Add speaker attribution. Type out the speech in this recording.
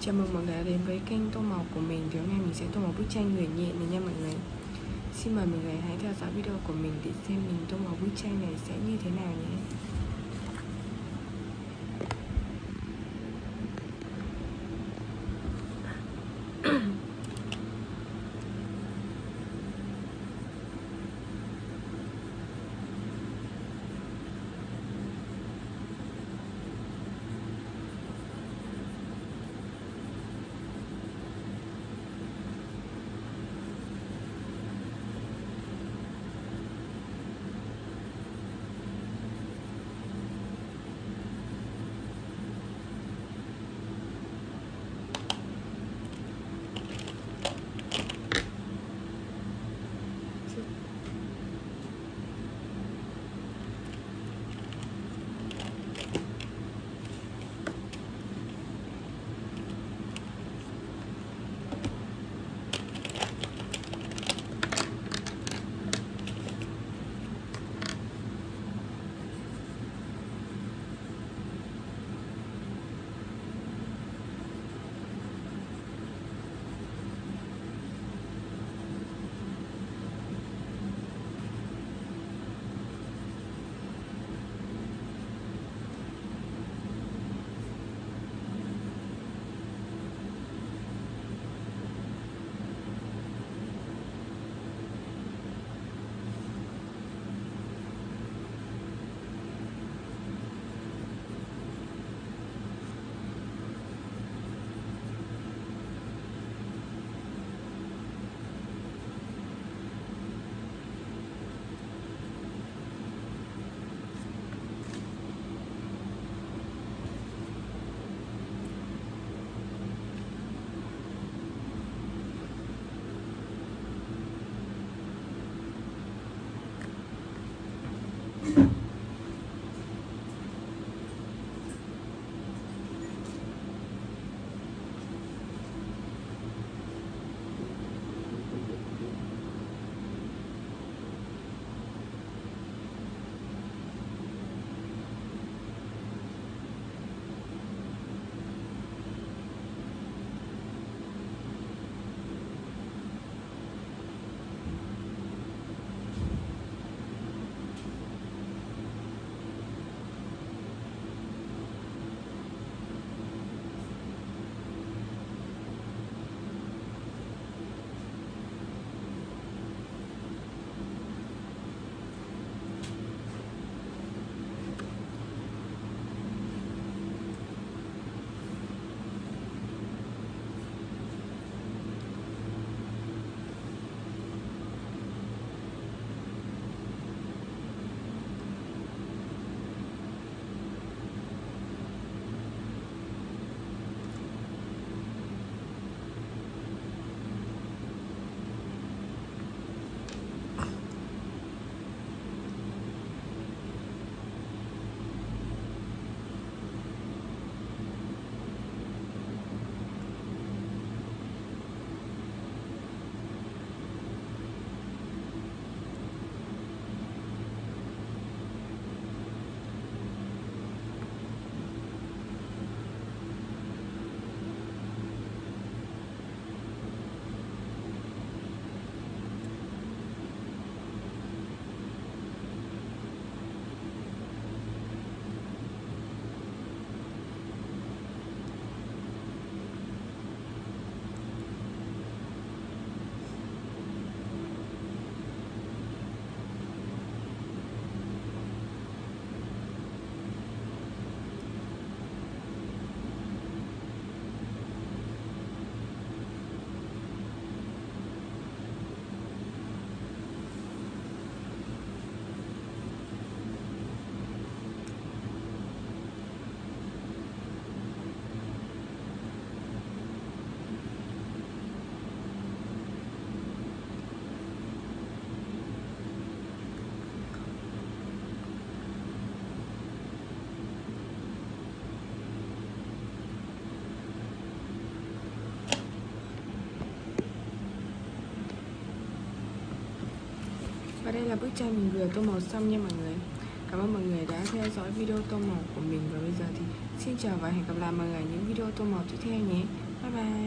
Speaker 1: Chào mừng mọi người đã đến với kênh tô màu của mình. Thì hôm nay mình sẽ tô màu bức tranh người nhện này nha mọi người. Xin mời mọi người hãy theo dõi video của mình để xem mình tô màu bức tranh này sẽ như thế nào nhé. Và đây là bức tranh mình vừa tô màu xong nha mọi người. Cảm ơn mọi người đã theo dõi video tô màu của mình. Và bây giờ thì xin chào và hẹn gặp lại mọi người ở những video tô màu tiếp theo nhé. Bye bye.